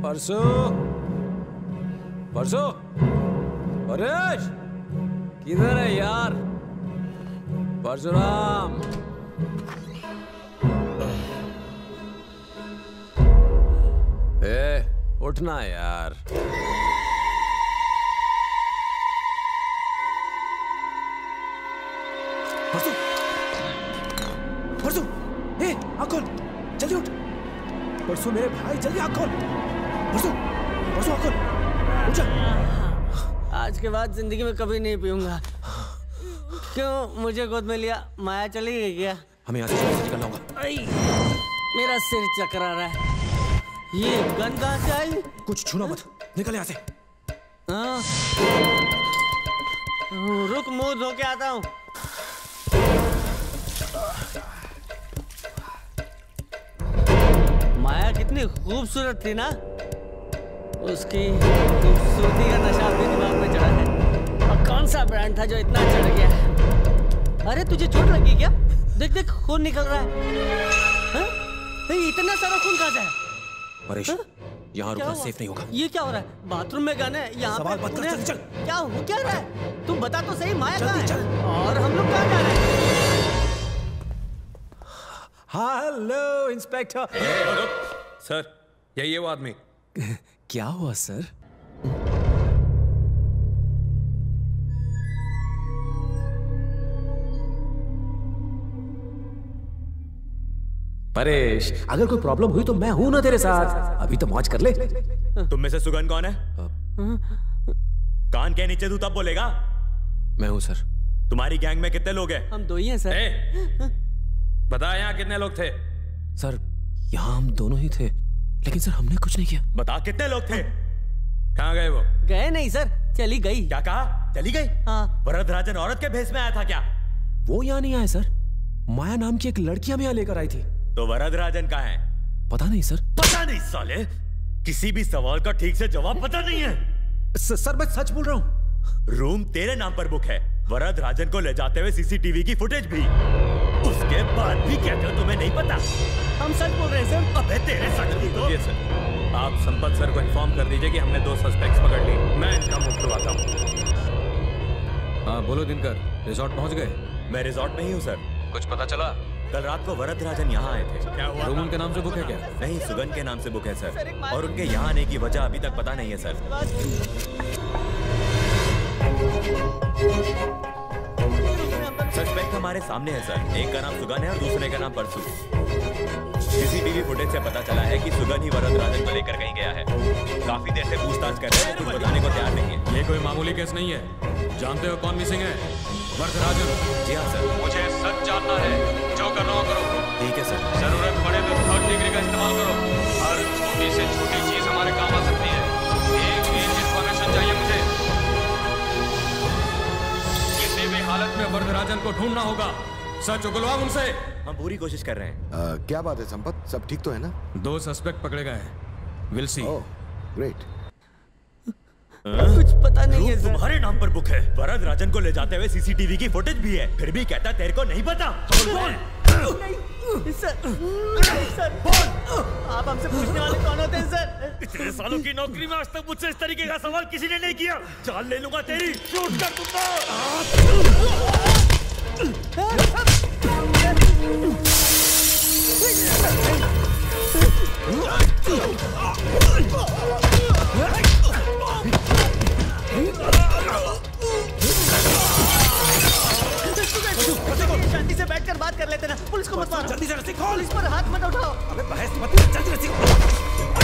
परसों परेश किधर है यार? परशुराम उठना यार। परसों आँख खोल, जल्दी उठ। परसों मेरे भाई, जल्दी आँख खोल। परसों आँख खोल, उठ जा। आज के बाद जिंदगी में कभी नहीं पीऊंगा। क्यों मुझे गोद में लिया? माया चली गई क्या? हमें यहाँ से निकलना होगा। मेरा सिर चकरा रहा है। ये गन कहाँ से आई? कुछ छूना मत, निकल यहाँ से। हाँ रुक, मुंह धो के आता हूँ। माया कितनी खूबसूरत थी ना, उसकी खूबसूरती का नशा अपने दिमाग में चढ़ा है। और कौन सा ब्रांड था जो इतना चढ़ गया? अरे तुझे चोट लगी क्या? देख देख खून निकल रहा है। इतना सारा खून कहाँ से है? परेश, यहाँ रुकना सेफ नहीं होगा। ये क्या हो रहा है? बाथरूम में गन है, यहाँ सवाल मत कर, चल। क्या हो क्या रहा है? तू बता तो सही, माया कहाँ है? और हम लोग कहाँ जा रहे हैं? Hello inspector. सर यही है वो आदमी। क्या हुआ सर? परेश, अगर कोई प्रॉब्लम हुई तो मैं हूं ना तेरे साथ। अभी तो मौज कर ले। तुम में से सुगन कौन है? कान के नीचे तू तब बोलेगा। मैं हूं सर। तुम्हारी गैंग में कितने लोग हैं? हम दो ही हैं सर। बता यहाँ कितने लोग थे? सर यहाँ हम दोनों ही थे, लेकिन सर हमने कुछ नहीं किया। बता कितने लोग थे? कहाँ गए वो? गए नहीं सर, चली गई। क्या कहा? चली गई? हाँ। वरदराजन औरत के भेष में आया था क्या? वो यहाँ नहीं आए सर, माया नाम की एक लड़की हमें यहाँ लेकर आई थी। तो वरदराजन कहाँ है? पता नहीं सर। पता नहीं साले, किसी भी सवाल का ठीक से जवाब पता नहीं है। सर मैं सच बोल रहा हूँ। रूम तेरे नाम पर बुक है, वरदराजन को ले जाते हुए सीसीटीवी की फुटेज भी। उसके बाद भी कहते हो तुम्हें नहीं पता? हम सच बोल रहे हैं सर। अबे तेरे सच भी तो। ये सर, आप संपत सर को इन्फॉर्म कर दीजिए कि हमने 2 सस्पेक्ट्स पकड़ लिए। मैं इनका मुख खुलवाता हूँ। हाँ बोलो दिनकर, रिजॉर्ट पहुंच गए? मैं रिजॉर्ट में ही हूँ सर। कुछ पता चला? कल रात को वरदराजन यहाँ आए थे। क्या हुआ? रूम उनके नाम से बुक है क्या? नहीं, सुगन के नाम से बुक है सर। और उनके यहाँ आने की वजह अभी तक पता नहीं है सर। सस्पेक्ट हमारे सामने है सर। एक का नाम सुगन है और दूसरे का नाम परसू। सीसीटीवी फुटेज से पता चला है कि सुगन ही वरदराजन को लेकर कहीं गया है। काफी देर से पूछताछ कर रहे हैं, कुछ बताने को तैयार नहीं है। ये कोई मामूली केस नहीं है। जानते हो कौन मिसिंग है? वरदराजन। जी हाँ सर। मुझे सच जानना है, जो करना हो करो। ठीक है सर। जरूरत पड़े तो 3rd डिग्री का इस्तेमाल करो। हर छोटी से छोटी चीज हमारे काम आ सकती है। एक भी इंफॉर्मेशन चाहिए मुझे। किसी भी हालत में वरदराजन को ढूंढना होगा। सच उगलवा उनसे। हम पूरी कोशिश कर रहे हैं। क्या बात है संपत, सब ठीक तो है ना? 2 सस्पेक्ट पकड़े गए हैं। Will see. ग्रेट। कुछ पता नहीं है सर। तुम्हारे नाम पर बुक है, वरदराजन को ले जाते हुए सीसीटीवी की फुटेज भी है, फिर भी कहता तेरे को नहीं पता। नहीं सर, बोल। आप हमसे पूछने वाले कौन होते हैं सर? इतने सालों की नौकरी में आज तक मुझसे इस तरीके का सवाल किसी ने नहीं किया। जान ले लूंगा तेरी। शूट कर दूंगा। शांति से बैठकर बात कर लेते ना। पुलिस को मत मारो। जल्दी से रस्सी खोल। पुलिस पर हाथ मत उठाओ। अबे बहस मत कर, जल्दी रस्सी खोल।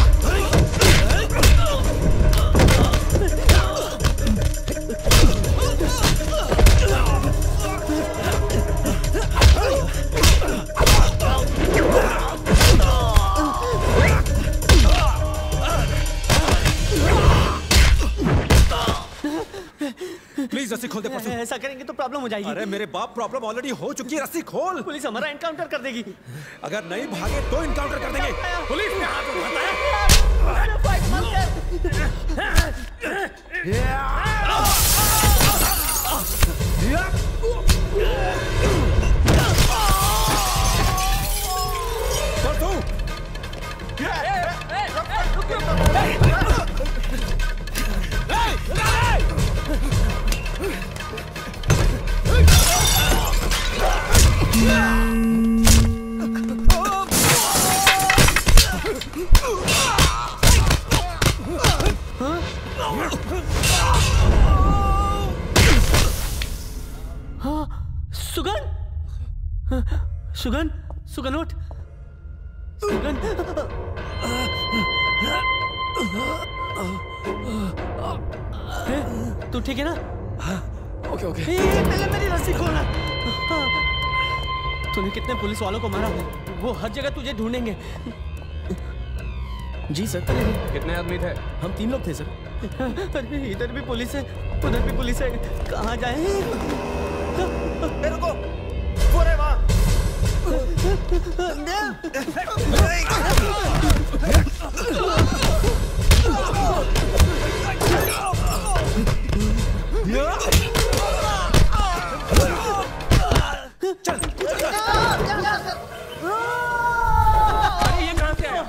प्लीज रस्सी खोल दे परसों। ऐसा करेंगे तो प्रॉब्लम हो जाएगी। अरे मेरे बाप, प्रॉब्लम ऑलरेडी हो चुकी है। रस्सी खोल। पुलिस हमारा एनकाउंटर कर देगी। अगर नहीं भागे तो एनकाउंटर कर देंगे। पुलिस ने हाथ उठाया है। फाइट मत कर। हाँ, सुगन, सुगन, सुगन उठ, सुगन। तू ठीक है ना? Okay okay. पहले मेरी रस्सी खोलना। तूने कितने पुलिस वालों को मारा? वो हर जगह तुझे ढूंढेंगे। जी सर। कितने आदमी थे? हम 3 लोग थे सर। अरे इधर भी पुलिस है, उधर भी पुलिस है, कहाँ जाए? रुको, वो रहे वहाँ। अरे ये कहाँ से आया?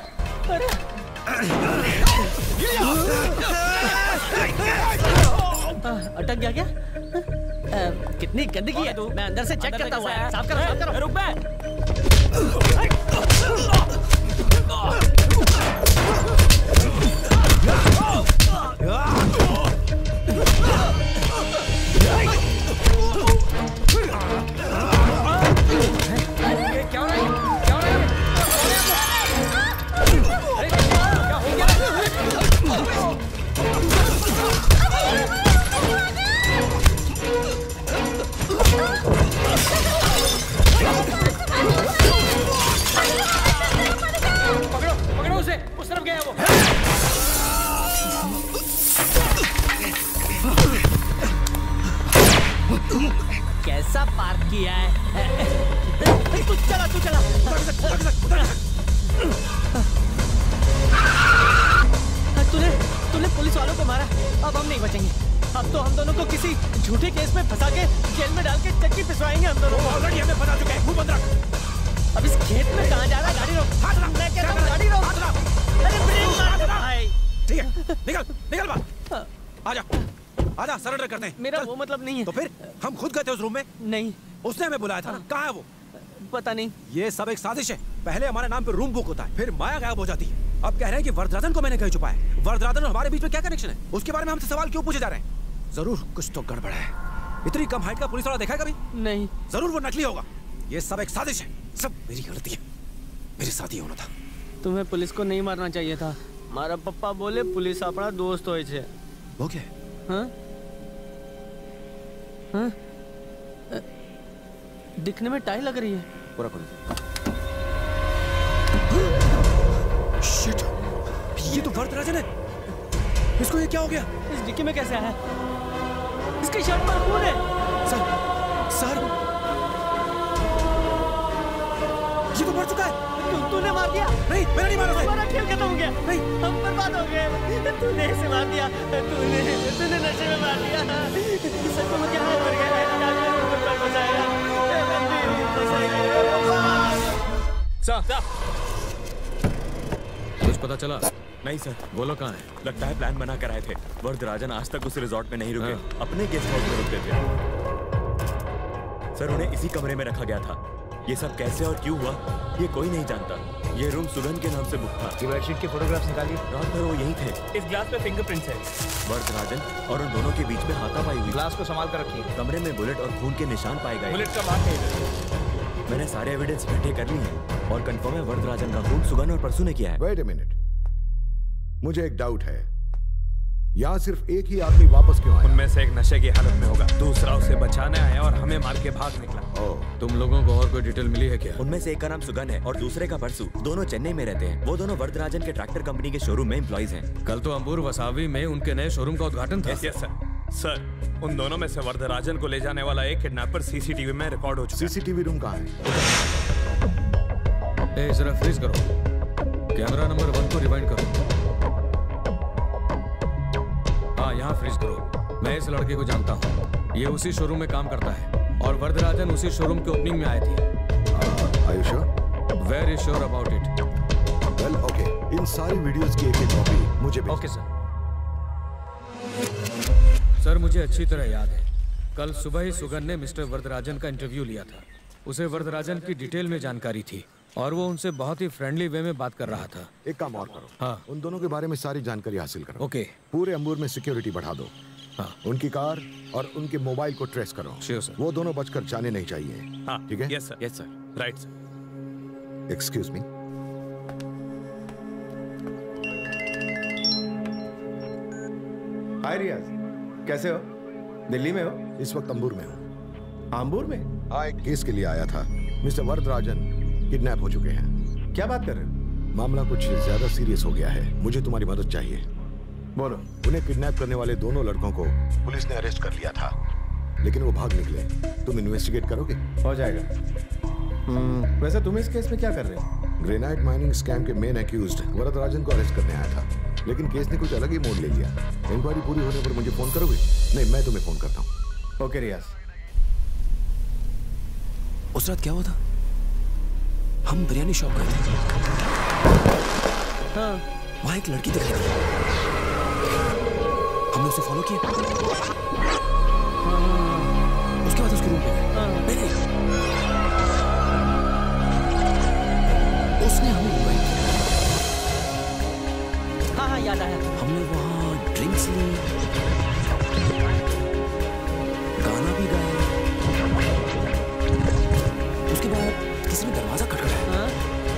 अटक गया क्या? कितनी गंदगी है। मैं अंदर से चेक करता हूँ। साफ करो, साफ करो। रुक बे। क्या हो रहा है? क्या हो रहा है? अरे क्या हो गया? पकड़ो, पकड़ो उसे। उस तरफ गया वो। कैसा पार्क किया है? तू चला, तू चला। तूने पुलिस वालों को मारा, अब हम नहीं बचेंगे। अब तो हम दोनों को किसी झूठे केस में फंसा के जेल में डाल के चक्की पिसवाएंगे हम दोनों। ऑलरेडी हमें फंसा चुके हैं। मुंह बंद रख। अब इस खेत में कहाँ जा रहा है? गाड़ी रोक। हाथ रख। मैं कह रहा हूँ गाड़ी रोक। अरे ब्रेक मार भाई। ठीक है, निकल निकल बाहर। आजा आजा, सरेंडर करते हैं। मेरा चल। वो मतलब नहीं है। तो फिर हम खुद गए थे उस रूम में? नहीं, उसने हमें बुलाया था ना। कहाँ है वो? पता नहीं। ये सब एक साजिश है। पहले हमारे नाम पे रूम बुक होता है, फिर माया गायब हो जाती है। अब कह रहे हैं कि वरदराजन को मैंने कहीं छुपाया है। वरदराजन और हमारे बीच में क्या कनेक्शन है? उसके बारे में हमसे सवाल क्यों पूछे जा रहे हैं? जरूर कुछ तो गड़बड़ है। इतनी कम हाइट का पुलिस वाला देखा है कभी? नहीं। जरूर वो नकली होगा। ये सब एक साजिश है। सब मेरी गलती है। मेरे साथ ही होना था। तुम्हें पुलिस को नहीं मारना चाहिए था। मारा पप्पा बोले पुलिस अपना दोस्त होय छे। वो क्या? हाँ? हाँ? दिखने में टाई लग रही है। पूरा खोल। शिट, ये तो वरदराजन है। इसको ये क्या हो गया? इस डिक्की में कैसे आया? इसकी शर्ट पर खून है। सर, सर, ये तो मर चुका है। तूने मार दिया? नहीं, मैंने नहीं मारा। हमारा खेल खत्म हो गया। नहीं, हम बर्बाद हो गए। तूने इसे मार दिया। तूने नशे में मार दिया। सच में क्या मर गया? कुछ पता चला? नहीं सर, बोलो कहाँ है? लगता है प्लान बना कर आए थे। वरदराजन आज तक उस रिजॉर्ट में नहीं रुके, अपने गेस्ट हाउस में रुकते थे। सर, उन्हें इसी कमरे में रखा गया था। ये सब कैसे और क्यों हुआ, ये कोई नहीं जानता। ये रूम सुगन के नाम से बुक था। ये बेडशीट के फोटोग्राफ्स निकालिए। रात भर वो यही थे। इस ग्लास पे फिंगरप्रिंट्स है। वरदराजन और उन दोनों के बीच में हाथापाई हुई। ग्लास को संभाल कर रखिए। कमरे में बुलेट और खून के निशान पाए गए। बुलेट का मार्क है। मैंने सारे एविडेंस इकट्ठे कर लिए हैं और कंफर्म है वरदराजन का खून सुगन और परसू ने किया है। वेट अ मिनट, मुझे एक डाउट है। यहाँ सिर्फ एक ही आदमी वापस क्यों आया? उनमें से एक नशे की हालत में होगा, दूसरा उसे बचाने आया और हमें मार के भाग निकला। तुम लोगों को और कोई डिटेल मिली है क्या? उनमें से एक का नाम सुगन है और दूसरे का परसू। दोनों चेन्नई में रहते हैं। वो दोनों वरदराजन के ट्रैक्टर कंपनी के शोरूम में एम्प्लॉइज हैं। कल तो अंबुर वसावी में उनके नए शोरूम का उद्घाटन था। Yes sir. सर, उन दोनों में से वरदराजन को ले जाने वाला एक किडनैपर सीसीटीवी में रिकॉर्ड हो चुका है। सीसीटीवी रूम कहाँ है? ए, जरा फ्रीज करो। कैमरा नंबर 1 को रिवाइंड करो। हाँ, यहाँ फ्रीज करो। मैं इस लड़के को जानता हूँ। ये उसी शोरूम में काम करता है और वरदराजन उसी शोरूम के ओपनिंग में आए थे। Are you sure? Very sure about it. Well, okay. इन सारी वीडियोस की एक कॉपी मुझे भेज। Okay sir. सर, मुझे अच्छी तरह याद है, कल सुबह ही सुगन ने मिस्टर वरदराजन का इंटरव्यू लिया था। उसे वरदराजन की डिटेल में जानकारी थी और वो उनसे बहुत ही फ्रेंडली वे में बात कर रहा था। एक काम और करो, हाँ। उन दोनों के बारे में सारी जानकारी हासिल करो। ओके। पूरे अंबूर में सिक्योरिटी बढ़ा दो। हाँ। उनकी कार और उनके मोबाइल को ट्रेस करो। Sure sir. वो दोनों बचकर जाने नहीं चाहिए। हाँ ठीक है? Yes sir. Yes sir. Right sir. Excuse me. Hi Riyaz, कैसे हो? दिल्ली में हो? इस वक्त अंबूर में हूँ। आम्बूर में? हाँ, एक केस के लिए आया था। मिस्टर वरदराजन किडनैप हो चुके हैं। क्या बात कर रहे हो? मामला कुछ ज्यादा सीरियस हो गया है, मुझे तुम्हारी मदद चाहिए। बोलो। उन्हें किडनैप करने वाले दोनों लड़कों को पुलिस ने अरेस्ट कर लिया था, लेकिन वो भाग निकले। तुम इन्वेस्टिगेट करोगे? हो जाएगा। वैसे तुम इस केस में क्या कर रहे हो? ग्रेनाइट माइनिंग स्कैम के मेन एक्यूज्ड वरदराजन को अरेस्ट करने आया था, लेकिन केस ने कुछ अलग ही मोड़ ले लिया। इंक्वायरी पूरी होने पर मुझे फोन करोगे? नहीं, मैं तुम्हें फोन करता हूँ। ओके रियाज। उस रात क्या हुआ था? हम बिरयानी शॉप गए थे। हाँ। वहां एक लड़की दिखाई दी। हमने उसे फॉलो किया। उसके बाद उसके रूम पे गए। नहीं, उसने हमें इनवाइट किया। हाँ हाँ याद आया। हमने वहां ड्रिंक्स ली, गाना भी गाया। उसके बाद किसी ने दरवाजा खटखटाया। हाँ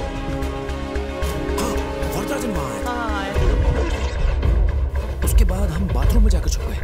वरदराजन वहां आया। हाँ आया। उसके बाद हम बाथरूम में जाकर छुप गए।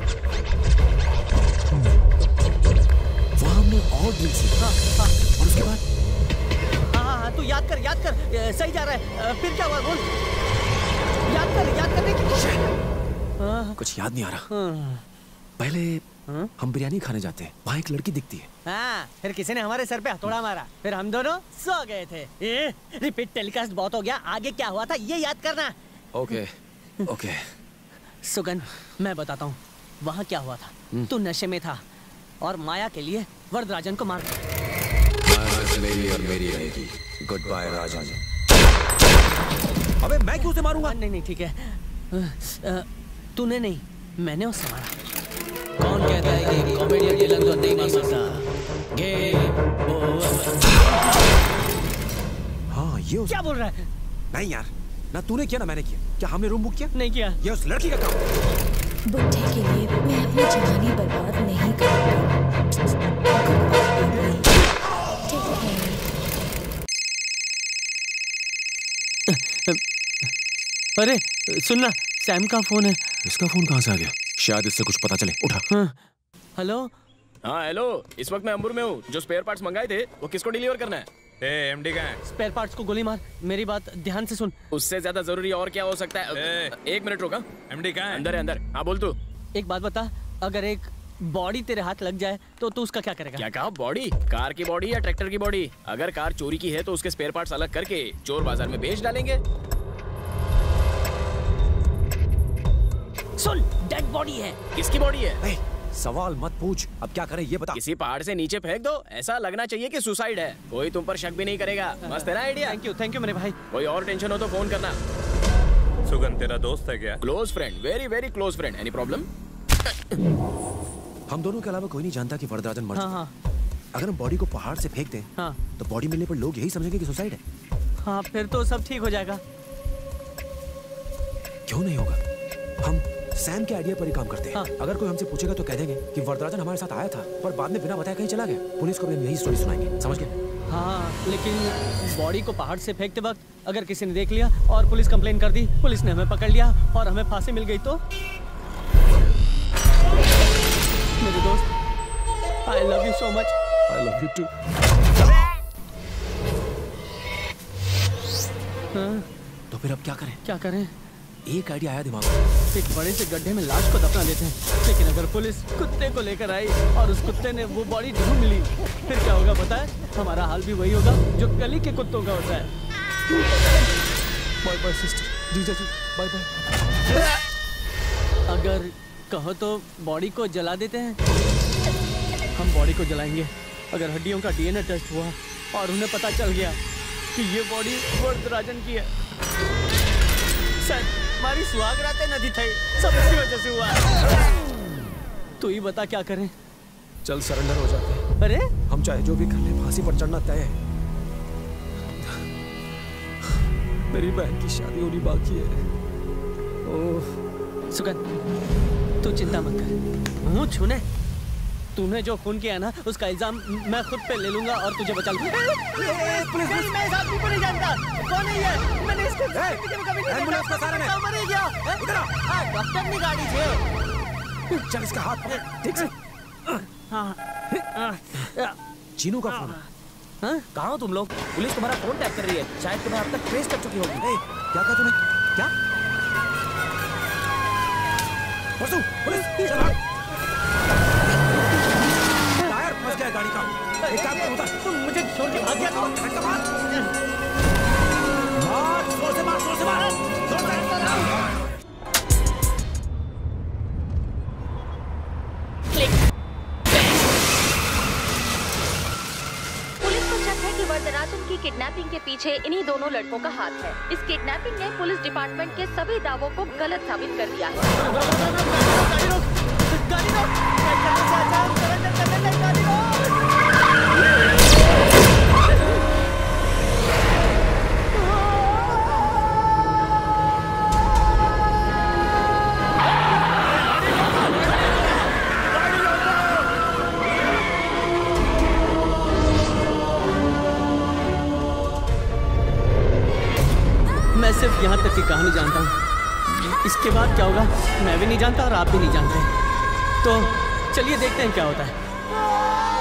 वहां हमने और ड्रिंक्स ली। और उसके बाद हाँ तू याद कर सही जा रहा है। फिर क्या हुआ बोल। याद करने की कोशिश। कुछ याद नहीं आ रहा। पहले हम बिरयानी खाने जाते हैं, वहाँ एक लड़की दिखती है। हाँ, फिर किसी ने हमारे सर पे हथौड़ा मारा, फिर हम दोनों सो गए थे। रिपीट टेलीकास्ट बहुत हो गया, आगे क्या हुआ था ये याद करना। Okay okay. सुगन, मैं बताता हूँ वहाँ क्या हुआ था। तू नशे में था और माया के लिए वरदराजन को मार दिया। मेरी और मेरी रहेगी। Good bye Rajan. अबे मैं क्यों उसे मारूंगा? नहीं ठीक है। तूने नहीं, मैंने उसे मारा। कौन कहता है कि कॉमेडियन विलन को नहीं मार सकता? Game over. हाँ ये क्या बोल रहा है? नहीं यार, ना तूने किया ना मैंने किया। क्या हमने रूम बुक किया? नहीं किया। ये उस लड़की का काम। बुढ़े के लिए मैं अपनी जवानी बर्बाद नहीं करूंगा। अरे सुनना, सैम का फोन है। इसका फोन कहाँ से आ गया? शायद इससे कुछ पता चले। उठा। हेलो। हाँ हेलो, इस वक्त मैं अंबूर में हूँ। जो स्पेयर पार्ट्स मंगाए थे वो किसको डिलीवर करना है? एमडी कहाँ है? स्पेयर पार्ट्स को गोली मार। मेरी बात ध्यान से सुन। उससे ज्यादा जरूरी और क्या हो सकता है? एक मिनट रुका। एमडी कहाँ है? अंदर है अंदर। हाँ बोल तू। एक बात बता, अगर एक बॉडी तेरे हाथ लग जाए तो तू उसका क्या करेगा? क्या कहा? बॉडी? कार की बॉडी या ट्रैक्टर की बॉडी? अगर कार चोरी की है तो उसके स्पेयर पार्ट्स अलग करके चोर बाजार में बेच डालेंगे। सुन, डेड बॉडी है। किसकी बॉडी है? सवाल मत पूछ, अब क्या करें ये बता। किसी पहाड़ से नीचे फेंक दो, ऐसा लगना चाहिए कि सुसाइड है। कोई तुम पर शक भी नहीं करेगा। मस्त है ना आइडिया? थैंक यू मेरे भाई। कोई और टेंशन हो तो फोन करना। सुगन तेरा दोस्त है क्या? Close friend, very very close friend. Any problem? हम दोनों के अलावा कोई नहीं जानता कि वरदराजन मर चुका। हाँ। अगर हम बॉडी को पहाड़ से फेंक दें तो बॉडी मिलने पर लोग यही समझेंगे कि सुसाइड है। हाँ, फिर तो सब ठीक हो जाएगा। क्यों नहीं होगा? हम सैम के आइडिया पर ही काम करते हैं। अगर कोई हमसे पूछेगा तो कह देंगे कि वरदराजन हमारे साथ आया था पर बाद में बिना बताए कहीं चला गया। पुलिस को भी हम यही स्टोरी सुनाएंगे, समझ गए? हाँ, लेकिन बॉडी को पहाड़ से फेंकते वक्त अगर किसी ने देख लिया और पुलिस कंप्लेन कर दी, पुलिस ने हमें पकड़ लिया और हमें फांसी मिल गई तो? मेरे दोस्त, I love you so much. I love you too. तो फिर अब क्या करें? क्या करें? एक आइडिया आया दिमाग में। एक बड़े से गड्ढे में लाश को दफना देते हैं, लेकिन अगर पुलिस कुत्ते को लेकर आई और उस कुत्ते ने वो बॉडी ढूंढ ली, फिर क्या होगा पता है? हमारा हाल भी वही होगा जो गली के कुत्तों का होता है। बाय बाय सिस्टर, जीजा जी, बाय बाय। अगर कहो तो बॉडी को जला देते हैं। हम बॉडी को जलाएंगे। अगर हड्डियों का डीएनए टेस्ट हुआ और उन्हें पता चल गया कि ये बॉडी वरदराजन की है, सर हमारी सुहाग रातें नदी थी, सब इसकी वजह से हुआ। तू ही बता क्या करें? चल सरेंडर हो जाते हैं। अरे हम चाहे जो भी कर ले, फांसी पर चढ़ना तय है। मेरी बहन की शादी होनी बाकी है। ओह सुगन, तू चिंता मत कर, मुंह छूने। तूने जो खून किया ना, उसका इल्जाम मैं खुद पे ले लूंगा और तुझे बचा लूंगा। पुलिस, मैं इस आदमी को नहीं जानता। कौन है ये? मैंने इसको कभी नहीं एम्बुलेंस का सारा है। मर ही गया। इधर आ। डॉक्टर ने गाड़ी छे। चल इसका हाथ ठीक से। हाँ। चीनू का फोन। हाँ? कहाँ हो तुम लोग? पुलिस तुम्हारा फोन टैप कर रही है, शायद तुम्हें अब तक ट्रेस कर चुकी होगी। क्या कहा तूने? क्या? परसू, पुलिस, चल भाग। टायर फंस गया गाड़ी का। एक काम कर, उतर। मुझे छोड़ के भाग गया तो? मार, जोर से मार, जोर से मार, जोर से मार। वरदराजन की किडनैपिंग के पीछे इन्हीं दोनों लड़कों का हाथ है। इस किडनैपिंग ने पुलिस डिपार्टमेंट के सभी दावों को गलत साबित कर दिया मैं सिर्फ यहाँ तक की कहानी जानता हूँ, इसके बाद क्या होगा मैं भी नहीं जानता और आप भी नहीं जानते। तो चलिए देखते हैं क्या होता है।